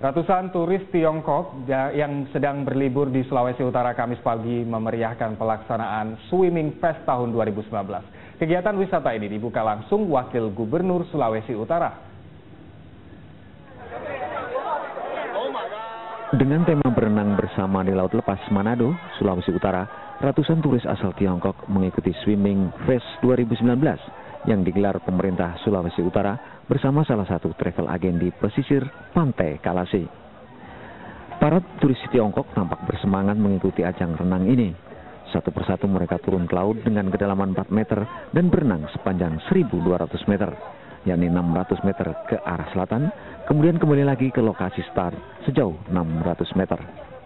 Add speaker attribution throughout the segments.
Speaker 1: Ratusan turis Tiongkok yang sedang berlibur di Sulawesi Utara Kamis pagi memeriahkan pelaksanaan Swimming Fest tahun 2019. Kegiatan wisata ini dibuka langsung Wakil Gubernur Sulawesi Utara.
Speaker 2: Dengan tema berenang bersama di Laut Lepas Manado, Sulawesi Utara, ratusan turis asal Tiongkok mengikuti Swimming Fest 2019 yang digelar pemerintah Sulawesi Utara bersama salah satu travel agen di pesisir Pantai Kalase. Para turis Tiongkok tampak bersemangat mengikuti ajang renang ini. Satu persatu mereka turun ke laut dengan kedalaman 4 meter dan berenang sepanjang 1.200 meter, yakni 600 meter ke arah selatan, kemudian kembali lagi ke lokasi start sejauh 600 meter.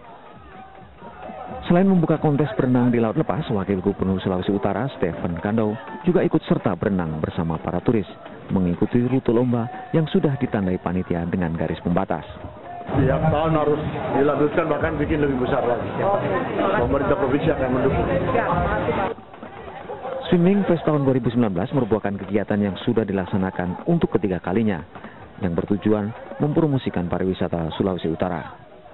Speaker 2: Selain membuka kontes berenang di Laut Lepas, Wakil Gubernur Sulawesi Utara, Stephen Kandau, juga ikut serta berenang bersama para turis, mengikuti rute lomba yang sudah ditandai panitia dengan garis pembatas.
Speaker 3: Tiap tahun harus dilanjutkan, bahkan bikin lebih besar lagi. Pemerintah provinsi akan mendukung.
Speaker 2: Swimming Fest tahun 2019 merupakan kegiatan yang sudah dilaksanakan untuk ketiga kalinya, yang bertujuan mempromosikan pariwisata Sulawesi Utara.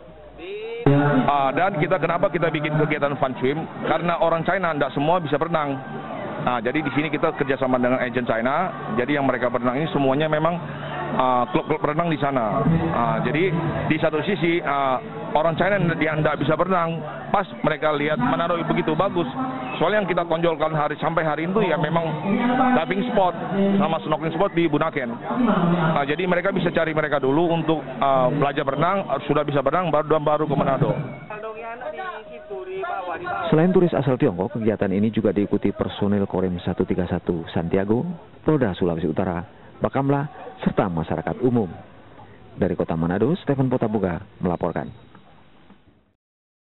Speaker 4: Dan kenapa kita bikin kegiatan fun swim? Karena orang China tidak semua bisa berenang. Jadi di sini kita kerjasama dengan agen China. Jadi yang mereka berenang ini semuanya memang klub-klub berenang di sana. Jadi di satu sisi orang China yang tidak bisa berenang, pas mereka lihat Manado begitu bagus. Soalnya yang kita tonjolkan sampai hari itu ya memang diving spot sama snorkeling spot di Bunaken. Jadi mereka bisa cari mereka dulu untuk belajar berenang, sudah bisa berenang baru ke Manado.
Speaker 2: Selain turis asal Tiongkok, kegiatan ini juga diikuti personil Korim 131 Santiago, Polda Sulawesi Utara, Bakamla, serta masyarakat umum. Dari Kota Manado, Stephen Potabuga melaporkan.